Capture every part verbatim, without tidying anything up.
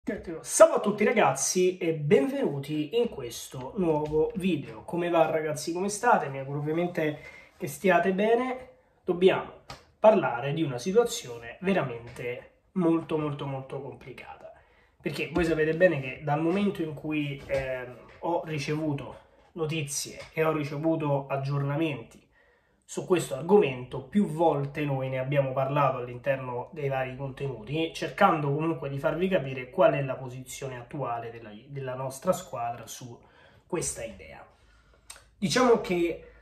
Salve a tutti ragazzi e benvenuti in questo nuovo video. Come va ragazzi, come state? Mi auguro ovviamente che stiate bene. Dobbiamo parlare di una situazione veramente molto molto molto complicata, perché voi sapete bene che dal momento in cui eh, ho ricevuto notizie e ho ricevuto aggiornamenti su questo argomento, più volte noi ne abbiamo parlato all'interno dei vari contenuti, cercando comunque di farvi capire qual è la posizione attuale della, della nostra squadra su questa idea. Diciamo che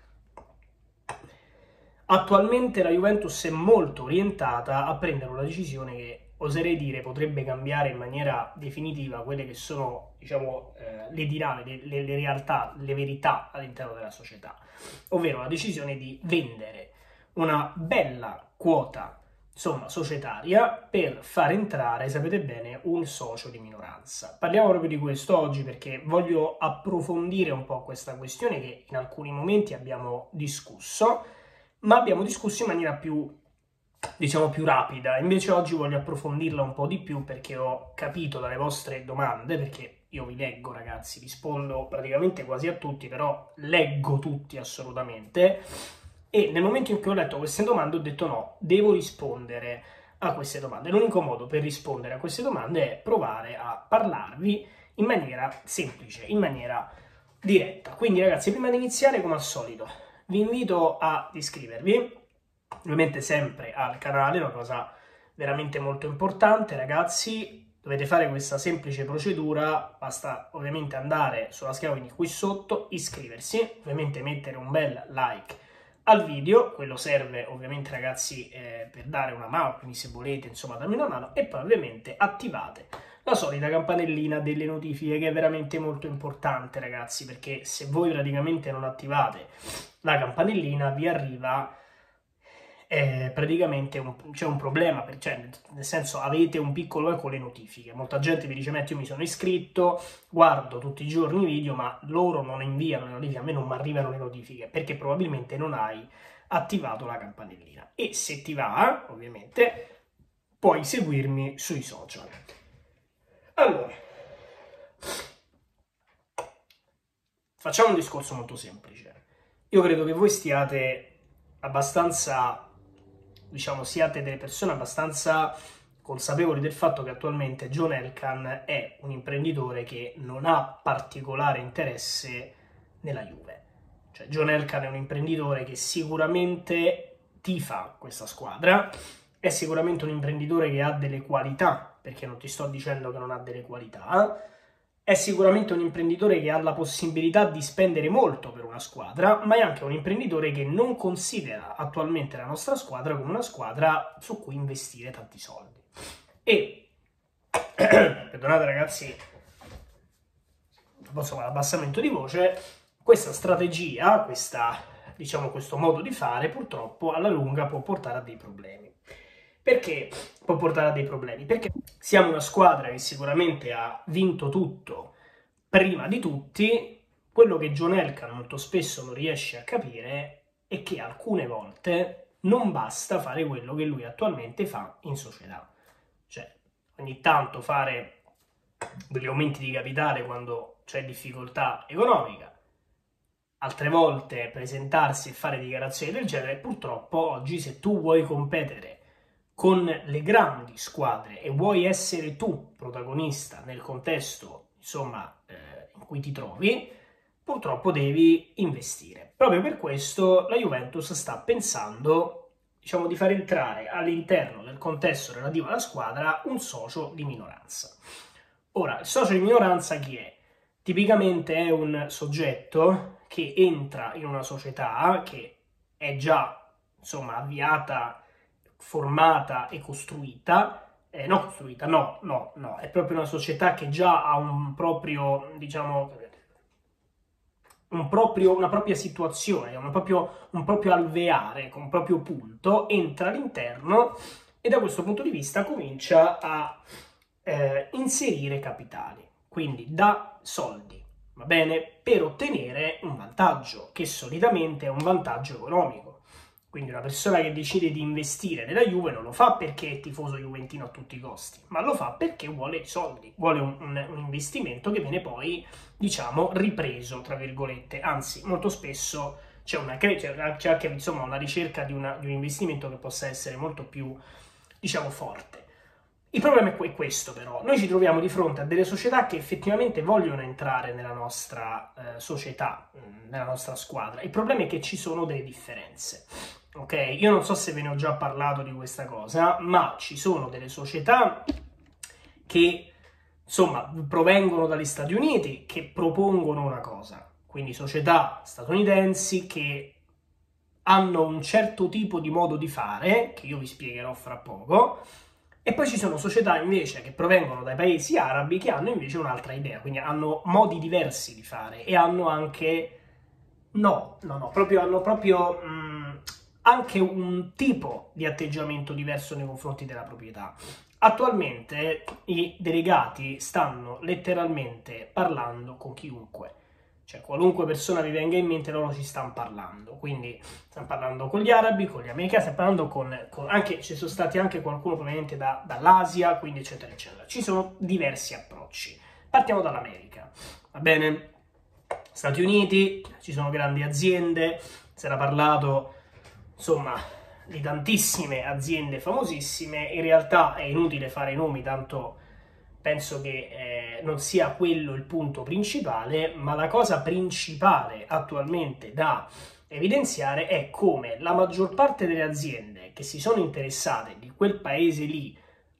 attualmente la Juventus è molto orientata a prendere una decisione che, oserei dire, potrebbe cambiare in maniera definitiva quelle che sono, diciamo, eh, le dinamiche, le, le realtà, le verità all'interno della società, ovvero la decisione di vendere una bella quota, insomma, societaria per far entrare, sapete bene, un socio di minoranza. Parliamo proprio di questo oggi perché voglio approfondire un po' questa questione che in alcuni momenti abbiamo discusso, ma abbiamo discusso in maniera più, diciamo, più rapida. Invece oggi voglio approfondirla un po' di più perché ho capito dalle vostre domande, perché io vi leggo ragazzi, rispondo praticamente quasi a tutti, però leggo tutti assolutamente, e nel momento in cui ho letto queste domande ho detto no, devo rispondere a queste domande. L'unico modo per rispondere a queste domande è provare a parlarvi in maniera semplice, in maniera diretta. Quindi ragazzi, prima di iniziare, come al solito, vi invito ad iscrivervi, ovviamente sempre al canale, una cosa veramente molto importante ragazzi. Dovete fare questa semplice procedura, basta ovviamente andare sulla scheda quindi qui sotto, iscriversi, ovviamente mettere un bel like al video, quello serve ovviamente ragazzi eh, per dare una mano, quindi se volete insomma darmi una mano, e poi ovviamente attivate la solita campanellina delle notifiche, che è veramente molto importante ragazzi, perché se voi praticamente non attivate la campanellina vi arriva eh, praticamente un, c'è un problema, per, cioè nel senso avete un piccolo eco con le notifiche. Molta gente vi dice Metti, io mi sono iscritto, guardo tutti i giorni i video, ma loro non inviano le notifiche, a me non mi arrivano le notifiche perché probabilmente non hai attivato la campanellina. E se ti va, ovviamente, puoi seguirmi sui social. Allora, facciamo un discorso molto semplice. Io credo che voi stiate abbastanza, diciamo, siate delle persone abbastanza consapevoli del fatto che attualmente John Elkann è un imprenditore che non ha particolare interesse nella Juve. Cioè, John Elkann è un imprenditore che sicuramente tifa questa squadra, è sicuramente un imprenditore che ha delle qualità, perché non ti sto dicendo che non ha delle qualità, è sicuramente un imprenditore che ha la possibilità di spendere molto per una squadra, ma è anche un imprenditore che non considera attualmente la nostra squadra come una squadra su cui investire tanti soldi. E, perdonate ragazzi, insomma, l'abbassamento di voce, questa strategia, questa, diciamo, questo modo di fare purtroppo alla lunga può portare a dei problemi. Perché può portare a dei problemi? Perché siamo una squadra che sicuramente ha vinto tutto prima di tutti. Quello che John Elkann molto spesso non riesce a capire è che alcune volte non basta fare quello che lui attualmente fa in società. Cioè, ogni tanto fare degli aumenti di capitale quando c'è difficoltà economica, altre volte presentarsi e fare dichiarazioni del genere. Purtroppo oggi, se tu vuoi competere con le grandi squadre e vuoi essere tu protagonista nel contesto, insomma, eh, in cui ti trovi, purtroppo devi investire. Proprio per questo la Juventus sta pensando, diciamo, di far entrare all'interno del contesto relativo alla squadra un socio di minoranza. Ora, il socio di minoranza chi è? Tipicamente è un soggetto che entra in una società che è già, insomma, avviata, formata e costruita, eh, no costruita, no, no, no, è proprio una società che già ha un proprio, diciamo, un proprio, una propria situazione, un proprio, un proprio alveare, un proprio punto, entra all'interno e da questo punto di vista comincia a eh, inserire capitali, quindi dà soldi, va bene, per ottenere un vantaggio, che solitamente è un vantaggio economico. Quindi una persona che decide di investire nella Juve non lo fa perché è tifoso juventino a tutti i costi, ma lo fa perché vuole i soldi, vuole un, un, un investimento che viene poi, diciamo, ripreso, tra virgolette. Anzi, molto spesso c'è, una, c'è anche insomma, una ricerca di, una, di un investimento che possa essere molto più, diciamo, forte. Il problema è questo però, noi ci troviamo di fronte a delle società che effettivamente vogliono entrare nella nostra eh, società, nella nostra squadra. Il problema è che ci sono delle differenze, ok? Io non so se ve ne ho già parlato di questa cosa, ma ci sono delle società che, insomma, provengono dagli Stati Uniti, che propongono una cosa. Quindi società statunitensi che hanno un certo tipo di modo di fare, che io vi spiegherò fra poco. E poi ci sono società invece che provengono dai paesi arabi che hanno invece un'altra idea, quindi hanno modi diversi di fare e hanno anche, no, no, no, proprio, hanno proprio mh, anche un tipo di atteggiamento diverso nei confronti della proprietà. Attualmente i delegati stanno letteralmente parlando con chiunque. Cioè, qualunque persona vi venga in mente, loro ci stanno parlando. Quindi stanno parlando con gli arabi, con gli americani, stanno parlando con... con anche, ci sono stati anche qualcuno proveniente da, dall'Asia, quindi eccetera, eccetera. Ci sono diversi approcci. Partiamo dall'America, va bene? Stati Uniti, ci sono grandi aziende, si era parlato, insomma, di tantissime aziende famosissime. In realtà è inutile fare i nomi, tanto... penso che eh, non sia quello il punto principale, ma la cosa principale attualmente da evidenziare è come la maggior parte delle aziende che si sono interessate di quel paese lì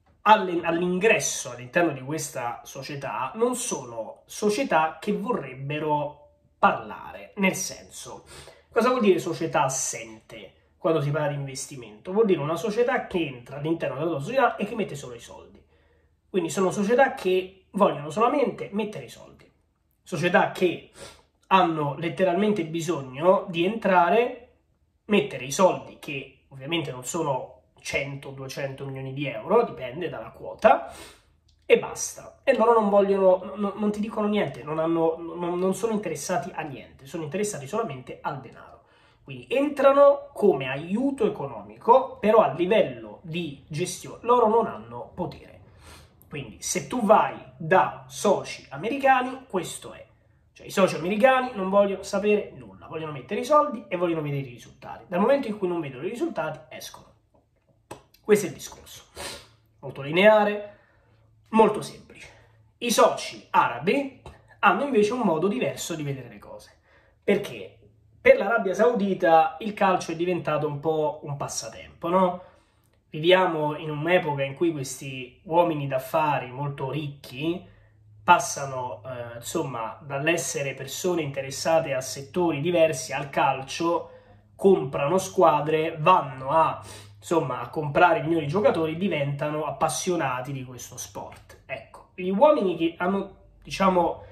all'ingresso all'interno di questa società non sono società che vorrebbero parlare, nel senso, cosa vuol dire società assente quando si parla di investimento? Vuol dire una società che entra all'interno della tua società e che mette solo i soldi. Quindi sono società che vogliono solamente mettere i soldi, società che hanno letteralmente bisogno di entrare, mettere i soldi, che ovviamente non sono cento duecento milioni di euro, dipende dalla quota, e basta. E loro non vogliono, non, non ti dicono niente, non, hanno, non, non sono interessati a niente, sono interessati solamente al denaro. Quindi entrano come aiuto economico, però a livello di gestione loro non hanno potere. Quindi se tu vai da soci americani, questo è. Cioè i soci americani non vogliono sapere nulla, vogliono mettere i soldi e vogliono vedere i risultati. Dal momento in cui non vedono i risultati, escono. Questo è il discorso. Molto lineare, molto semplice. I soci arabi hanno invece un modo diverso di vedere le cose. Perché? Per l'Arabia Saudita il calcio è diventato un po' un passatempo, no? Viviamo in un'epoca in cui questi uomini d'affari molto ricchi passano, eh, insomma, dall'essere persone interessate a settori diversi al calcio, comprano squadre, vanno a, insomma, a comprare i migliori giocatori, diventano appassionati di questo sport. Ecco, gli uomini che hanno, diciamo,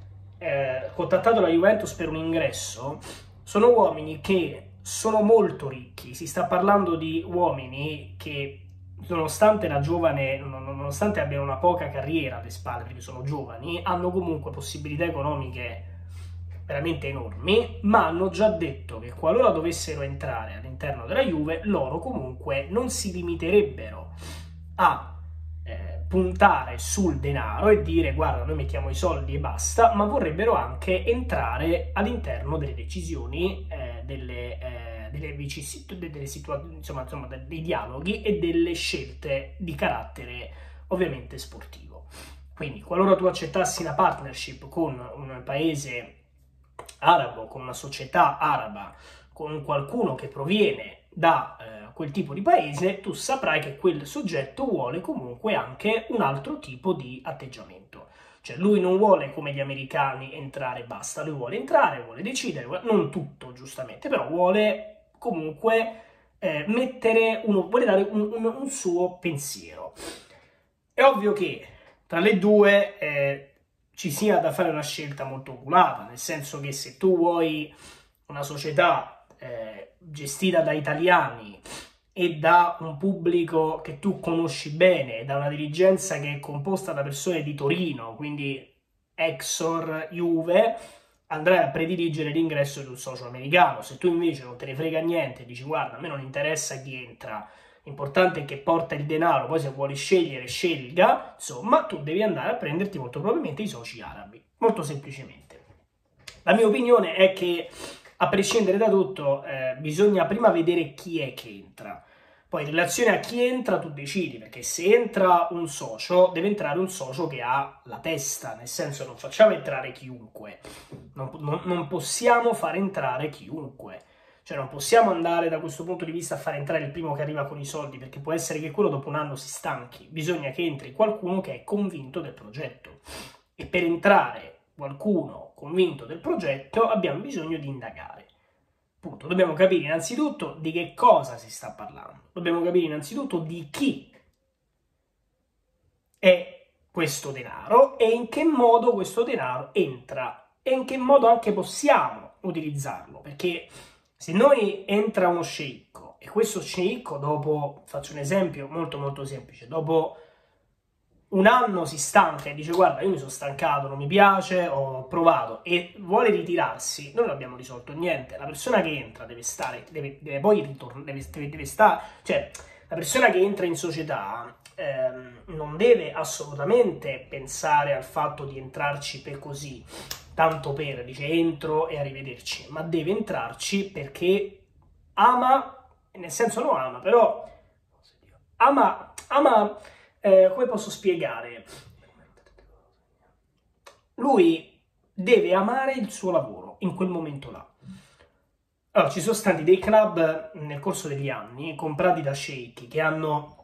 eh, contattato la Juventus per un ingresso sono uomini che sono molto ricchi, si sta parlando di uomini che nonostante la giovane, nonostante abbiano una poca carriera alle spalle perché sono giovani, hanno comunque possibilità economiche veramente enormi, ma hanno già detto che qualora dovessero entrare all'interno della Juve, loro comunque non si limiterebbero a eh, puntare sul denaro e dire guarda noi mettiamo i soldi e basta, ma vorrebbero anche entrare all'interno delle decisioni, eh, delle, eh, delle, delle situazioni, insomma, insomma dei dialoghi e delle scelte di carattere ovviamente sportivo. Quindi qualora tu accettassi una partnership con un paese arabo, con una società araba, con qualcuno che proviene da eh, quel tipo di paese, tu saprai che quel soggetto vuole comunque anche un altro tipo di atteggiamento. Cioè lui non vuole come gli americani entrare e basta, lui vuole entrare, vuole decidere, vuole... non tutto giustamente, però vuole comunque eh, mettere uno, vuole dare un, un, un suo pensiero. È ovvio che tra le due eh, ci sia da fare una scelta molto oculata, nel senso che se tu vuoi una società eh, gestita da italiani e da un pubblico che tu conosci bene, da una dirigenza che è composta da persone di Torino, quindi Exor, Juve, andrai a prediligere l'ingresso di un socio americano. Se tu invece non te ne frega niente e dici guarda, a me non interessa chi entra, l'importante è che porta il denaro, poi se vuole scegliere scelga, insomma tu devi andare a prenderti molto probabilmente i soci arabi, molto semplicemente. La mia opinione è che a prescindere da tutto eh, bisogna prima vedere chi è che entra. Poi in relazione a chi entra tu decidi, perché se entra un socio, deve entrare un socio che ha la testa, nel senso non facciamo entrare chiunque, non, non, non possiamo far entrare chiunque, cioè non possiamo andare da questo punto di vista a far entrare il primo che arriva con i soldi, perché può essere che quello dopo un anno si stanchi, bisogna che entri qualcuno che è convinto del progetto e per entrare qualcuno convinto del progetto abbiamo bisogno di indagare. Punto. Dobbiamo capire innanzitutto di che cosa si sta parlando. Dobbiamo capire innanzitutto di chi è questo denaro e in che modo questo denaro entra e in che modo anche possiamo utilizzarlo. Perché se noi entra uno sceicco e questo sceicco dopo, faccio un esempio molto molto semplice, dopo un anno si stanca e dice guarda io mi sono stancato, non mi piace, ho provato e vuole ritirarsi, noi non abbiamo risolto niente. La persona che entra deve stare, deve, deve poi ritornare, deve, deve, deve stare, cioè la persona che entra in società ehm, non deve assolutamente pensare al fatto di entrarci per così, tanto per, dice entro e arrivederci, ma deve entrarci perché ama, nel senso lo ama, però ama, ama Eh, come posso spiegare? Lui deve amare il suo lavoro in quel momento là. Allora, ci sono stati dei club nel corso degli anni comprati da sceicchi che hanno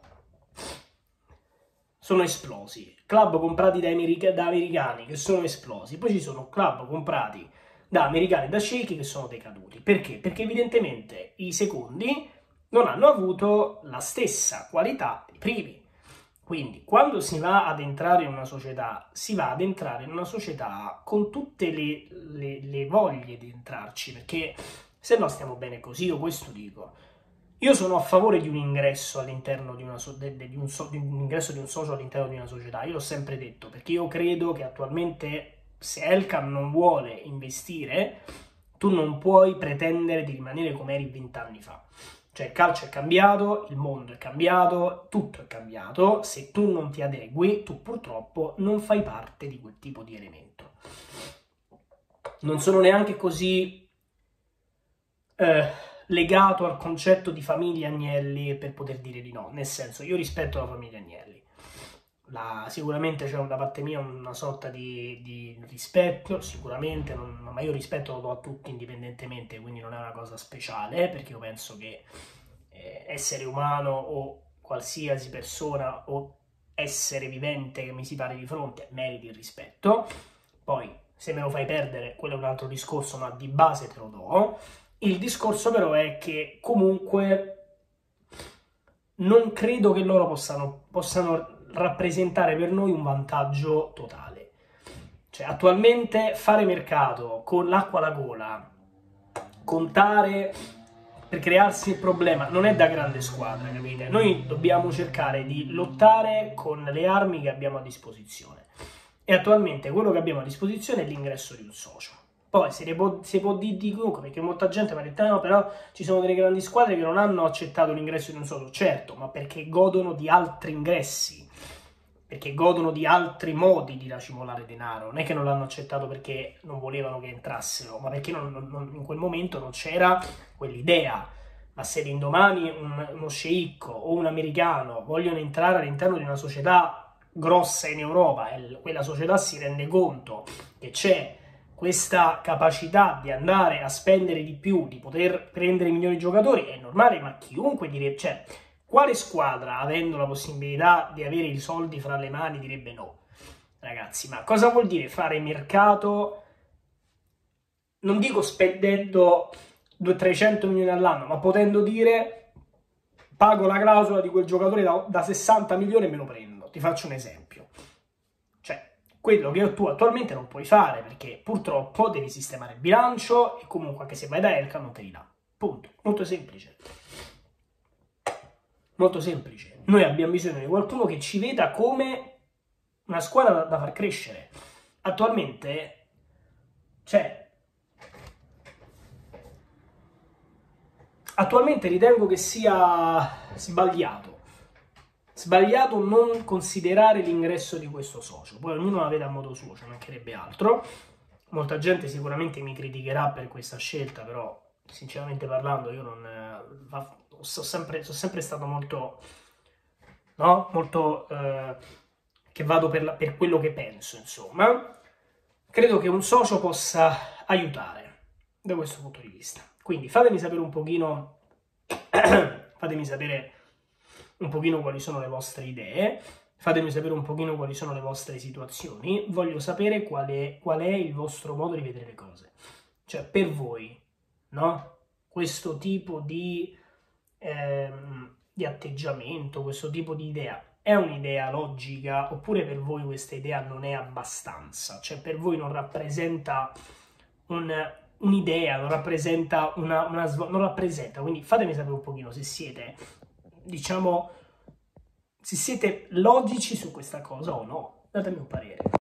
sono esplosi, club comprati da, america... da americani che sono esplosi, poi ci sono club comprati da americani e da sceicchi che sono decaduti. Perché? Perché evidentemente i secondi non hanno avuto la stessa qualità dei primi. Quindi, quando si va ad entrare in una società, si va ad entrare in una società con tutte le, le, le voglie di entrarci, perché se no stiamo bene così, io questo dico. Io sono a favore di un ingresso all'interno di, una so, de, de, di, un so, di un ingresso di un socio all'interno di una società, io l'ho sempre detto, perché io credo che attualmente se Elkann non vuole investire, tu non puoi pretendere di rimanere come eri vent'anni fa. Cioè il calcio è cambiato, il mondo è cambiato, tutto è cambiato, se tu non ti adegui, tu purtroppo non fai parte di quel tipo di elemento. Non sono neanche così eh, legato al concetto di famiglia Agnelli per poter dire di no, nel senso io rispetto la famiglia Agnelli, la, sicuramente c'è da parte mia una sorta di, di rispetto, sicuramente, non, ma io rispetto lo do a tutti indipendentemente, quindi non è una cosa speciale, perché io penso che eh, essere umano o qualsiasi persona o essere vivente che mi si pari di fronte meriti il rispetto. Poi se me lo fai perdere quello è un altro discorso, ma di base te lo do. Il discorso però è che comunque non credo che loro possano, possano rappresentare per noi un vantaggio totale. Cioè attualmente fare mercato con l'acqua alla gola, contare per crearsi il problema, non è da grande squadra, capite? Noi dobbiamo cercare di lottare con le armi che abbiamo a disposizione e attualmente quello che abbiamo a disposizione è l'ingresso di un socio. Poi si può, si può dire di comunque, perché molta gente mi ha detto no, però ci sono delle grandi squadre che non hanno accettato l'ingresso di un socio, certo, ma perché godono di altri ingressi, perché godono di altri modi di racimolare denaro, non è che non l'hanno accettato perché non volevano che entrassero, ma perché non, non, in quel momento non c'era quell'idea. Ma se l'indomani un, uno sceicco o un americano vogliono entrare all'interno di una società grossa in Europa e quella società si rende conto che c'è questa capacità di andare a spendere di più, di poter prendere migliori giocatori, è normale, ma chiunque direbbe, cioè, quale squadra, avendo la possibilità di avere i soldi fra le mani, direbbe no? Ragazzi, ma cosa vuol dire fare mercato? Non dico spendendo duecento trecento milioni all'anno, ma potendo dire pago la clausola di quel giocatore da, da sessanta milioni e me lo prendo. Ti faccio un esempio. Cioè, quello che tu attualmente non puoi fare, perché purtroppo devi sistemare il bilancio e comunque anche se vai da Elkann non te li dà. Punto. Molto semplice. Molto semplice. Noi abbiamo bisogno di qualcuno che ci veda come una squadra da, da far crescere. Attualmente, cioè, attualmente ritengo che sia sbagliato. Sbagliato non considerare l'ingresso di questo socio. Poi ognuno la vede a modo suo, ci mancherebbe altro. Molta gente sicuramente mi criticherà per questa scelta, però sinceramente parlando io non eh, sono sempre, sono sempre stato molto, no? Molto eh, che vado per, la, per quello che penso, insomma. Credo che un socio possa aiutare da questo punto di vista. Quindi fatemi sapere un pochino, fatemi sapere un pochino quali sono le vostre idee, fatemi sapere un pochino quali sono le vostre situazioni, voglio sapere qual è, qual è il vostro modo di vedere le cose. Cioè, per voi, no? Questo tipo di, ehm, di atteggiamento, questo tipo di idea, è un'idea logica oppure per voi questa idea non è abbastanza? Cioè, per voi non rappresenta un... un'idea, non rappresenta una, una non rappresenta, quindi fatemi sapere un pochino se siete, diciamo, se siete logici su questa cosa o no, datemi un parere.